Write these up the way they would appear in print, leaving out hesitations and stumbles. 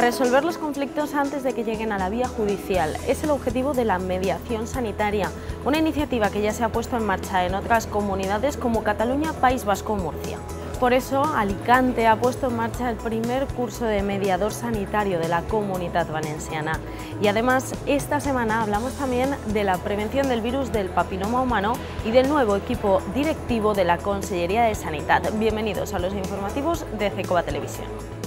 Resolver los conflictos antes de que lleguen a la vía judicial es el objetivo de la mediación sanitaria, una iniciativa que ya se ha puesto en marcha en otras comunidades como Cataluña, País Vasco o Murcia. Por eso, Alicante ha puesto en marcha el primer curso de mediador sanitario de la Comunitat Valenciana. Y además, esta semana hablamos también de la prevención del virus del papiloma humano y del nuevo equipo directivo de la Consellería de Sanidad. Bienvenidos a los informativos de CECOBA Televisión.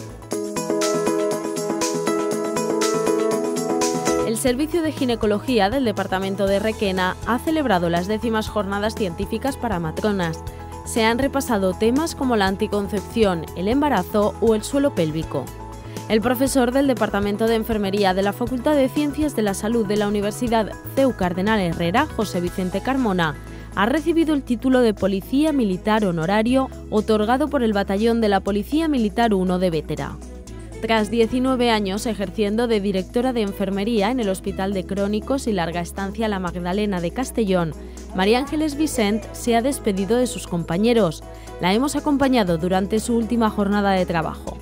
El Servicio de Ginecología del Departamento de Requena ha celebrado las 10º Jornadas Científicas para Matronas. Se han repasado temas como la anticoncepción, el embarazo o el suelo pélvico. El profesor del Departamento de Enfermería de la Facultad de Ciencias de la Salud de la Universidad CEU Cardenal Herrera, José Vicente Carmona, ha recibido el título de Policía Militar Honorario otorgado por el Batallón de la Policía Militar 1 de Bétera. Tras 19 años ejerciendo de directora de enfermería en el Hospital de Crónicos y Larga Estancia La Magdalena de Castellón, María Ángeles Vicent se ha despedido de sus compañeros. La hemos acompañado durante su última jornada de trabajo.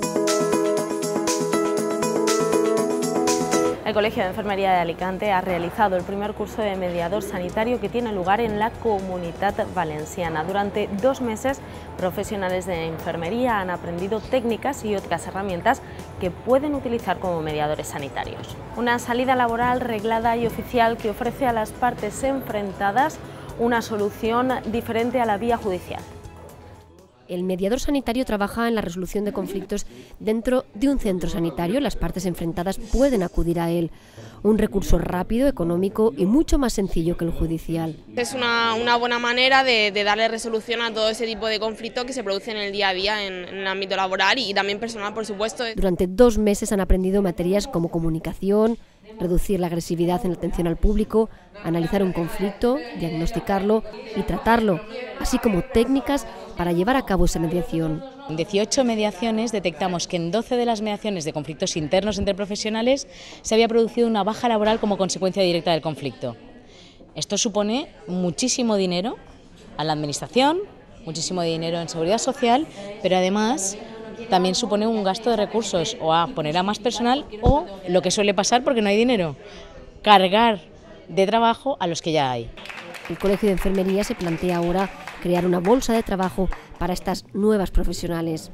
El Colegio de Enfermería de Alicante ha realizado el primer curso de mediador sanitario que tiene lugar en la Comunitat Valenciana. Durante 2 meses, profesionales de enfermería han aprendido técnicas y otras herramientas que pueden utilizar como mediadores sanitarios. Una salida laboral reglada y oficial que ofrece a las partes enfrentadas una solución diferente a la vía judicial. El mediador sanitario trabaja en la resolución de conflictos dentro de un centro sanitario. Las partes enfrentadas pueden acudir a él. Un recurso rápido, económico y mucho más sencillo que el judicial. Es una buena manera de darle resolución a todo ese tipo de conflictos que se producen en el día a día en el ámbito laboral y también personal, por supuesto. Durante 2 meses han aprendido materias como comunicación, reducir la agresividad en la atención al público, analizar un conflicto, diagnosticarlo y tratarlo, así como técnicas para llevar a cabo esa mediación. En 18 mediaciones detectamos que en 12 de las mediaciones de conflictos internos entre profesionales se había producido una baja laboral como consecuencia directa del conflicto. Esto supone muchísimo dinero a la administración, muchísimo dinero en seguridad social, pero además también supone un gasto de recursos o a poner a más personal o, lo que suele pasar porque no hay dinero, cargar de trabajo a los que ya hay. El Colegio de Enfermería se plantea ahora crear una bolsa de trabajo para estas nuevas profesionales.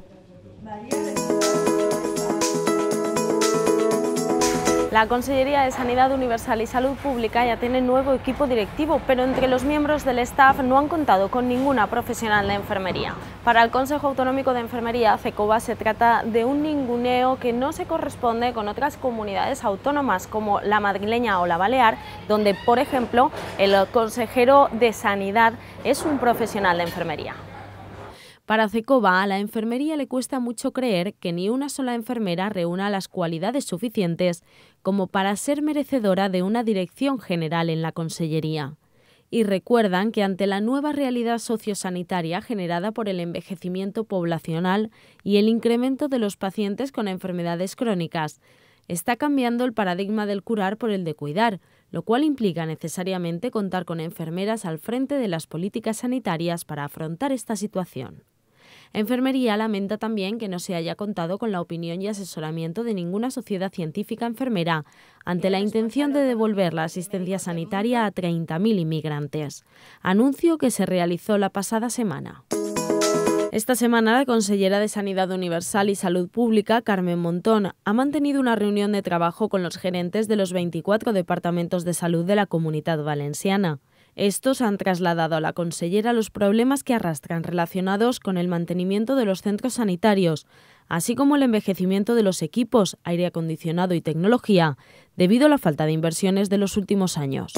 La Consellería de Sanidad Universal y Salud Pública ya tiene nuevo equipo directivo, pero entre los miembros del staff no han contado con ninguna profesional de enfermería. Para el Consejo Autonómico de Enfermería, CECOBA, se trata de un ninguneo que no se corresponde con otras comunidades autónomas como la madrileña o la balear, donde, por ejemplo, el consejero de Sanidad es un profesional de enfermería. Para CECOBA, a la enfermería le cuesta mucho creer que ni una sola enfermera reúna las cualidades suficientes como para ser merecedora de una dirección general en la Consellería. Y recuerdan que ante la nueva realidad sociosanitaria generada por el envejecimiento poblacional y el incremento de los pacientes con enfermedades crónicas, está cambiando el paradigma del curar por el de cuidar, lo cual implica necesariamente contar con enfermeras al frente de las políticas sanitarias para afrontar esta situación. Enfermería lamenta también que no se haya contado con la opinión y asesoramiento de ninguna sociedad científica enfermera ante la intención de devolver la asistencia sanitaria a 30.000 inmigrantes, anuncio que se realizó la pasada semana. Esta semana, la consellera de Sanidad Universal y Salud Pública, Carmen Montón, ha mantenido una reunión de trabajo con los gerentes de los 24 departamentos de salud de la Comunitat Valenciana. Estos han trasladado a la consellera los problemas que arrastran relacionados con el mantenimiento de los centros sanitarios, así como el envejecimiento de los equipos, aire acondicionado y tecnología, debido a la falta de inversiones de los últimos años.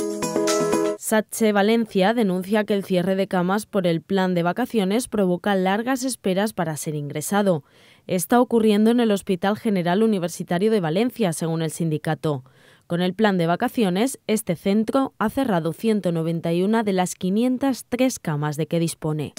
SATSE Valencia denuncia que el cierre de camas por el plan de vacaciones provoca largas esperas para ser ingresado. Está ocurriendo en el Hospital General Universitario de Valencia, según el sindicato. Con el plan de vacaciones, este centro ha cerrado 191 de las 503 camas de que dispone.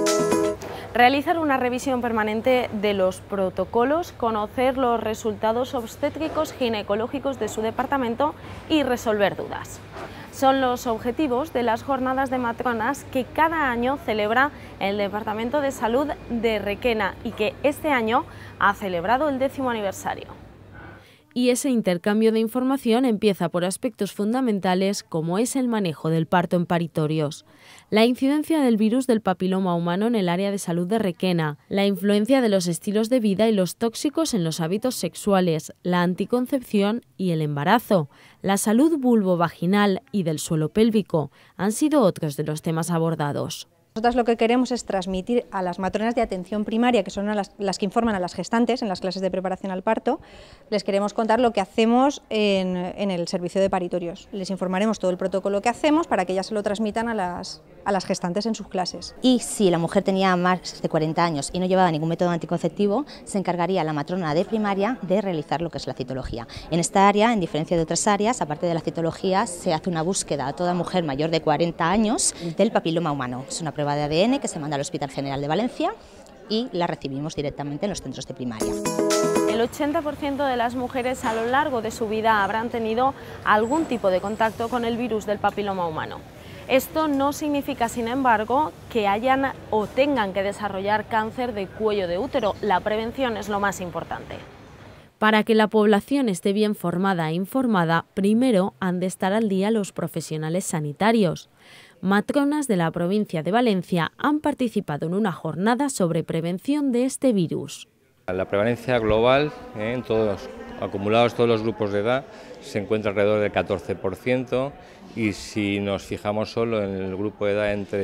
Realizar una revisión permanente de los protocolos, conocer los resultados obstétricos ginecológicos de su departamento y resolver dudas. Son los objetivos de las jornadas de matronas que cada año celebra el Departamento de Salud de Requena y que este año ha celebrado el 10º aniversario. y ese intercambio de información empieza por aspectos fundamentales como es el manejo del parto en paritorios, la incidencia del virus del papiloma humano en el área de salud de Requena, la influencia de los estilos de vida y los tóxicos en los hábitos sexuales, la anticoncepción y el embarazo, la salud vulvovaginal y del suelo pélvico han sido otros de los temas abordados. Nosotras lo que queremos es transmitir a las matronas de atención primaria, que son las que informan a las gestantes en las clases de preparación al parto, les queremos contar lo que hacemos en el servicio de paritorios. Les informaremos todo el protocolo que hacemos para que ellas se lo transmitan a las gestantes en sus clases. Y si la mujer tenía más de 40 años y no llevaba ningún método anticonceptivo, se encargaría la matrona de primaria de realizar lo que es la citología. En esta área, en diferencia de otras áreas, aparte de la citología, se hace una búsqueda a toda mujer mayor de 40 años del papiloma humano. Es una prueba de ADN que se manda al Hospital General de Valencia y la recibimos directamente en los centros de primaria. El 80% de las mujeres a lo largo de su vida habrán tenido algún tipo de contacto con el virus del papiloma humano. Esto no significa, sin embargo, que hayan o tengan que desarrollar cáncer de cuello de útero. La prevención es lo más importante. Para que la población esté bien formada e informada, primero han de estar al día los profesionales sanitarios. Matronas de la provincia de Valencia han participado en una jornada sobre prevención de este virus. La prevalencia global, en todos acumulados todos los grupos de edad, se encuentra alrededor del 14%, y si nos fijamos solo en el grupo de edad entre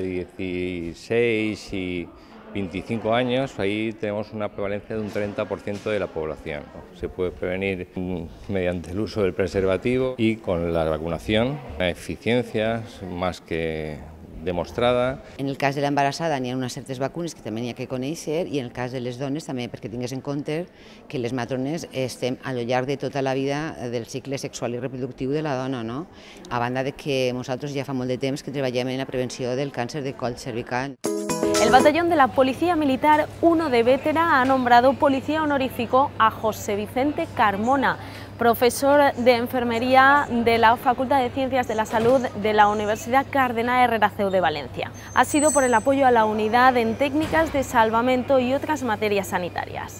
16 y 25 años, ahí tenemos una prevalencia de un 30% de la población. Se puede prevenir mediante el uso del preservativo y con la vacunación, la eficiencia más que demostrada. En el cas de l'embarassada n'hi ha unes certes vacunes que també n'hi ha que conèixer, i en el cas de les dones també perquè tingués en compte que les matrones estem a lo llarg de tota la vida del cicle sexual i reproductiu de la dona, no? A banda de que nosaltres ja fa molt de temps que treballem en la prevenció del càncer de coll cervical. El batallón de la Policía Militar 1 de Bétera ha nombrado policía honorífico a José Vicente Carmona, profesor de enfermería de la Facultad de Ciencias de la Salud de la Universidad Cardenal Herrera CEU de Valencia. Ha sido por el apoyo a la unidad en técnicas de salvamento y otras materias sanitarias.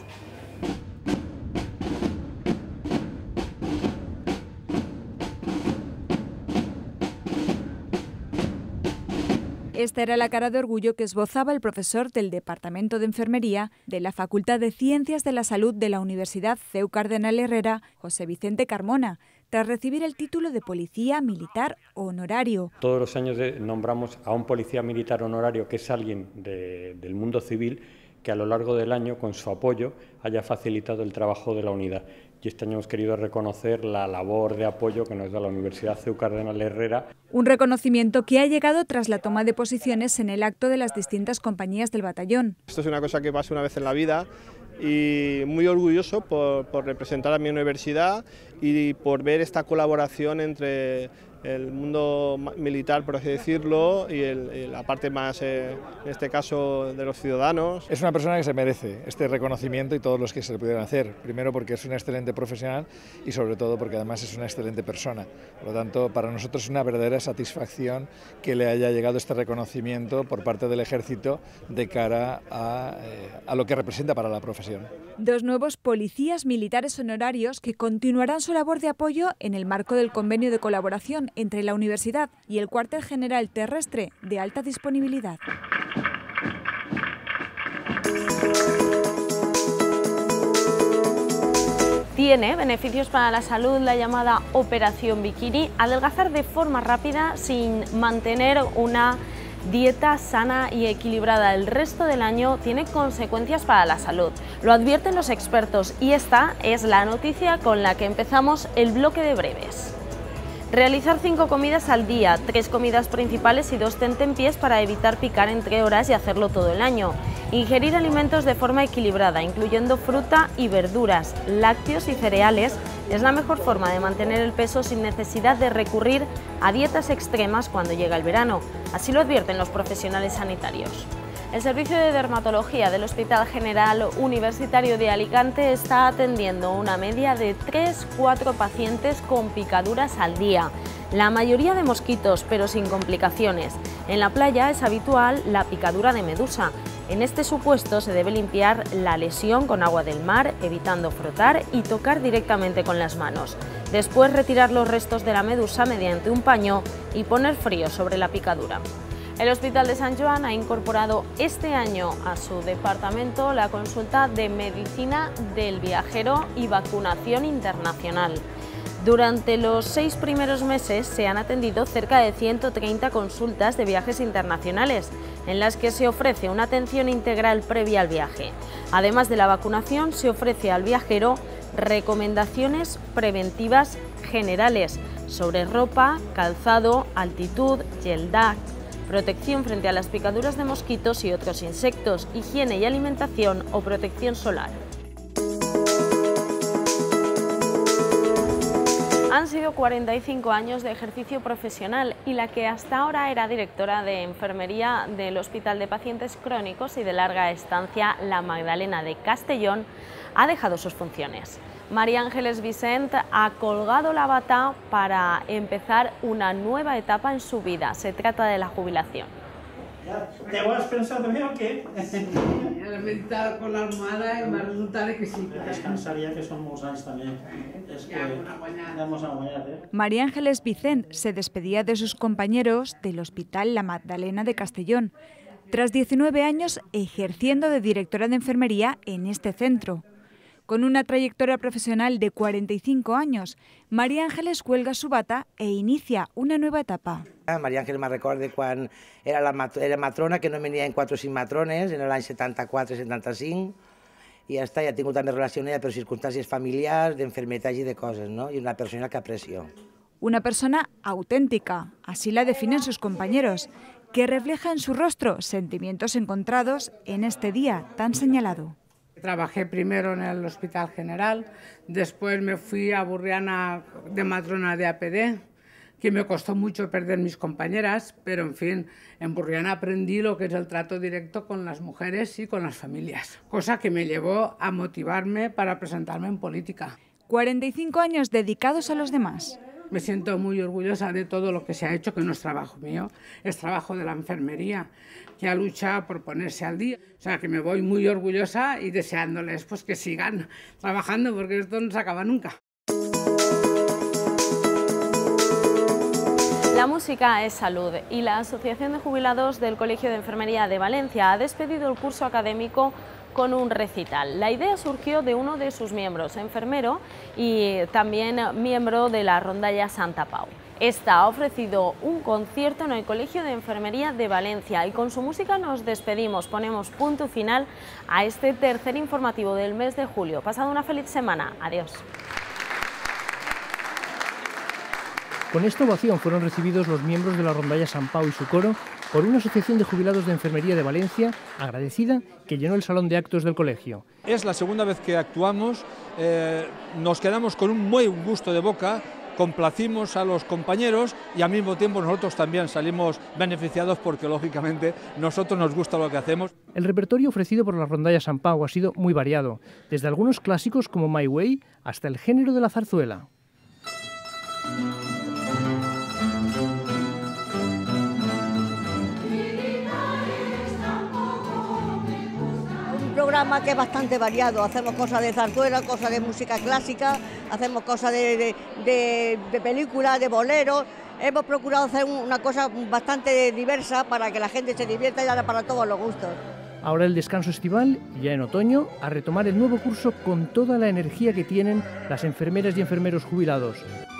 Esta era la cara de orgullo que esbozaba el profesor del Departamento de Enfermería de la Facultad de Ciencias de la Salud de la Universidad CEU Cardenal Herrera, José Vicente Carmona, tras recibir el título de Policía Militar Honorario. Todos los años nombramos a un policía militar honorario, que es alguien del mundo civil que a lo largo del año, con su apoyo, haya facilitado el trabajo de la unidad. Y este año hemos querido reconocer la labor de apoyo que nos da la Universidad CEU Cardenal Herrera. Un reconocimiento que ha llegado tras la toma de posiciones en el acto de las distintas compañías del batallón. Esto es una cosa que pasa una vez en la vida y muy orgulloso por representar a mi universidad y por ver esta colaboración entre el mundo militar, por así decirlo, y la parte más, en este caso, de los ciudadanos. Es una persona que se merece este reconocimiento y todos los que se le pudieran hacer. Primero porque es un excelente profesional y sobre todo porque además es una excelente persona. Por lo tanto, para nosotros es una verdadera satisfacción que le haya llegado este reconocimiento por parte del Ejército de cara a lo que representa para la profesión. Dos nuevos policías militares honorarios que continuarán su labor de apoyo en el marco del convenio de colaboración entre la Universidad y el Cuartel General Terrestre de Alta Disponibilidad. Tiene beneficios para la salud la llamada Operación Bikini, adelgazar de forma rápida sin mantener una dieta sana y equilibrada el resto del año tiene consecuencias para la salud. Lo advierten los expertos y esta es la noticia con la que empezamos el bloque de breves. Realizar 5 comidas al día, 3 comidas principales y 2 tentempiés para evitar picar entre horas y hacerlo todo el año. Ingerir alimentos de forma equilibrada, incluyendo fruta y verduras, lácteos y cereales, es la mejor forma de mantener el peso sin necesidad de recurrir a dietas extremas cuando llega el verano. Así lo advierten los profesionales sanitarios. El Servicio de Dermatología del Hospital General Universitario de Alicante está atendiendo una media de 3-4 pacientes con picaduras al día. La mayoría de mosquitos, pero sin complicaciones. En la playa es habitual la picadura de medusa. En este supuesto se debe limpiar la lesión con agua del mar, evitando frotar y tocar directamente con las manos. Después retirar los restos de la medusa mediante un paño y poner frío sobre la picadura. El Hospital de Sant Joan ha incorporado este año a su departamento la consulta de medicina del viajero y vacunación internacional. Durante los 6 primeros meses se han atendido cerca de 130 consultas de viajes internacionales, en las que se ofrece una atención integral previa al viaje. Además de la vacunación, se ofrece al viajero recomendaciones preventivas generales sobre ropa, calzado, altitud, geldag, protección frente a las picaduras de mosquitos y otros insectos, higiene y alimentación o protección solar. Han sido 45 años de ejercicio profesional y la que hasta ahora era directora de enfermería del Hospital de Pacientes Crónicos y de Larga Estancia La Magdalena de Castellón ha dejado sus funciones. María Ángeles Vicent ha colgado la bata para empezar una nueva etapa en su vida. Se trata de la jubilación. ¿Te ho has pensado també o què? He meditat con l'almohada i m'ha resultat que sí. Descansaria, que són molts anys també. És que ja hemos guanyat, María Ángeles Vicent se despedía de sus compañeros del Hospital La Magdalena de Castellón, tras 19 años ejerciendo de directora de enfermería en este centro. Con una trayectoria profesional de 45 años, María Ángeles cuelga su bata e inicia una nueva etapa. María Ángeles me recorda quan era matrona, que no venia en 4 o 5 matrones, en l'any 74-75, i ja està, ja ha tingut també relació amb ella per circumstàncies familiars, d'enfermetats i de coses, no? I una persona que aprecio. Una persona auténtica, así la definen sus compañeros, que refleja en su rostro sentimientos encontrados en este día tan señalado. Trabajé primero en el Hospital General, después me fui a Burriana de matrona de APD, que me costó mucho perder mis compañeras, pero en fin, en Burriana aprendí lo que es el trato directo con las mujeres y con las familias, cosa que me llevó a motivarme para presentarme en política. 45 años dedicados a los demás. Me siento muy orgullosa de todo lo que se ha hecho, que no es trabajo mío, es trabajo de la enfermería, que ha luchado por ponerse al día. O sea, que me voy muy orgullosa y deseándoles pues, que sigan trabajando, porque esto no se acaba nunca. La música es salud y la Asociación de Jubilados del Colegio de Enfermería de Valencia ha despedido el curso académico con un recital. La idea surgió de uno de sus miembros, enfermero y también miembro de la rondalla Santa Pau. Esta ha ofrecido un concierto en el Colegio de Enfermería de Valencia y con su música nos despedimos, ponemos punto final a este tercer informativo del mes de julio. Pasad una feliz semana. Adiós. Con esta ovación fueron recibidos los miembros de la rondalla San Pau y su coro por una asociación de jubilados de enfermería de Valencia, agradecida, que llenó el salón de actos del colegio. Es la segunda vez que actuamos, nos quedamos con un muy gusto de boca, complacimos a los compañeros y al mismo tiempo nosotros también salimos beneficiados porque lógicamente nosotros nos gusta lo que hacemos. El repertorio ofrecido por la rondalla San Pau ha sido muy variado, desde algunos clásicos como My Way hasta el género de la zarzuela. Programa que es bastante variado, hacemos cosas de zarzuela, cosas de música clásica, hacemos cosas de películas, de boleros. Hemos procurado hacer una cosa bastante diversa para que la gente se divierta y para todos los gustos. Ahora el descanso estival, ya en otoño, a retomar el nuevo curso con toda la energía que tienen las enfermeras y enfermeros jubilados.